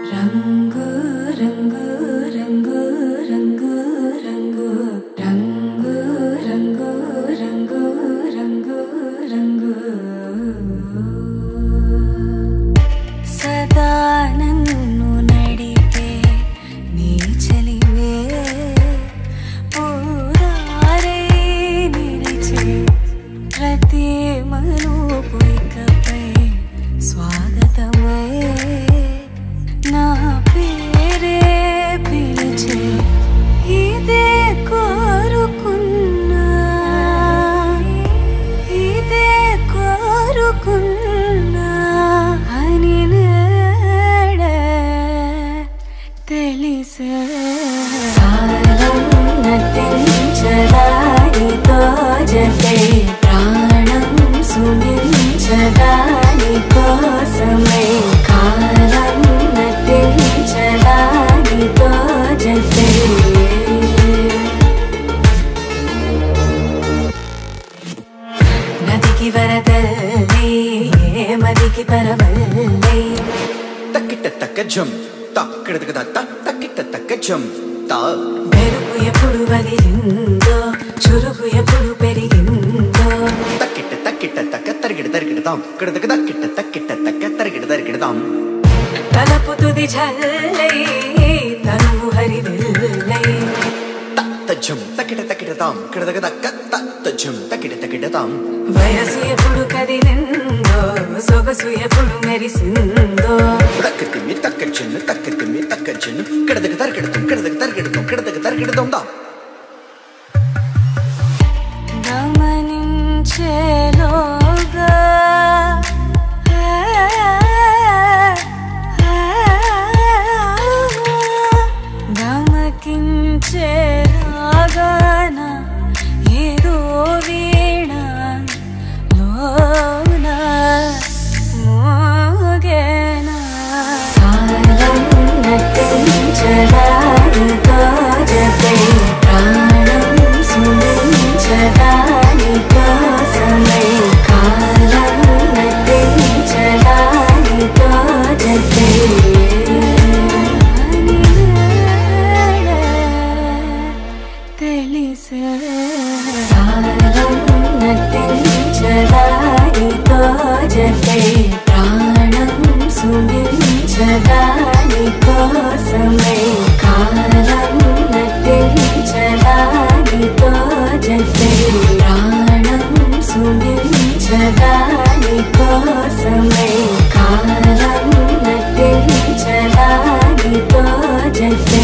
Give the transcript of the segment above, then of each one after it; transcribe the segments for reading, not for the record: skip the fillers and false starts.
రంగు రంగు రంగు రంగు రంగు రంగు రంగు రంగు రంగు రంగు సదా నన్ను నడిపే నీ చలివే పూరారే నిలిచే ప్రతి మలుపు ఇకపై స్వాగతమే నా పేరే పిలిచే ఇదే కోరుకున్నా ఇదే కోరుకున్నా అని నేడే తెలిసే కాలం నటించదానితో జతే ప్రాణం సుమించదాని కోసమై కాలం నటించదానితో జతే నదికి వరదల్లే మదికి పరవల్లే తక్కిట తక్క జం తక్కిడతక దత్త తక్కిట తక్క జం తా మెరుపు ఎప్పుడు వదిలిందో చురుకు ఎప్పుడు పెరిగిందో తక్కిట తక్కిట తక్క తరిగిడ తరిగిడతాం కిడతక తక్కిట తక్కిట తక్క తరిగిడ తరిగిడతాం తలపు తుది జల్లై తనువు హరివిల్లై తత్త జం తక్కిట తక్కిడతాం కిడతక తక్క తత్త జం తక్కిట తక్కిడతాం వయసు ఎప్పుడు కదిలిందో సొగసు ఎప్పుడు మెరిసిందో తక్కతిమ్మి తక్క చెన్ను తక్కతిమ్మి తక్క చెన్ను కిడతక తరిగిడతాం కిడతక తరిగిడతాం కిడతక తరిగిడతాం దా గమనించేలోగా గమకించేలాగాన ఏదో వీణ లోన మోగేనా కాలం నటించదానితో జతే ప్రాణం సుమించదాని కోసమై కాలం నటించదానితో జతే తెలిసే కాలం నటించదానితో జతే ప్రాణం సుమించదాని కోసమై కాలం నటించదానితో జతే ప్రాణం సుమించదాని కోసమై కాలం నటించదానితో జతే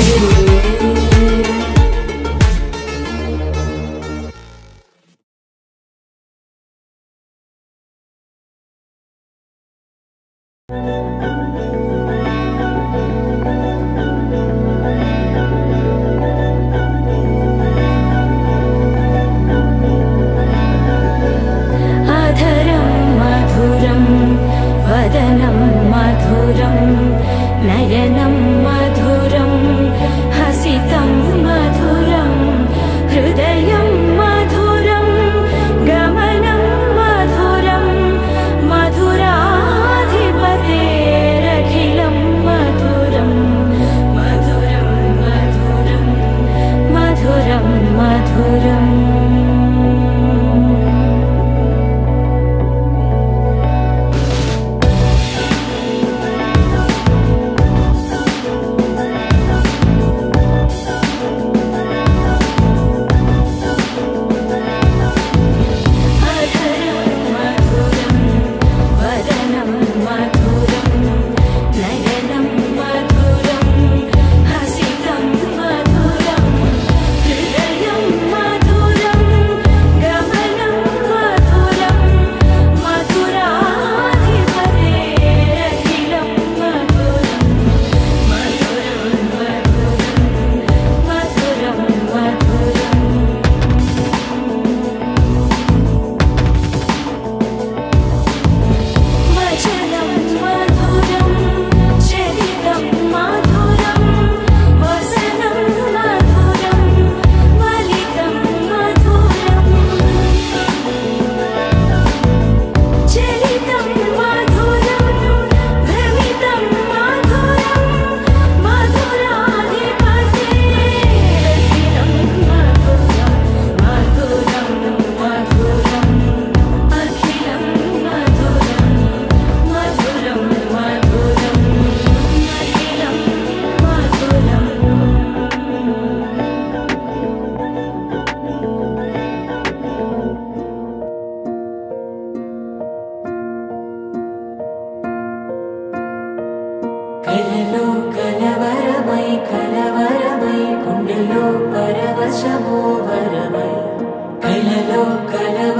ఆకాశము వరమై కలలో కలవ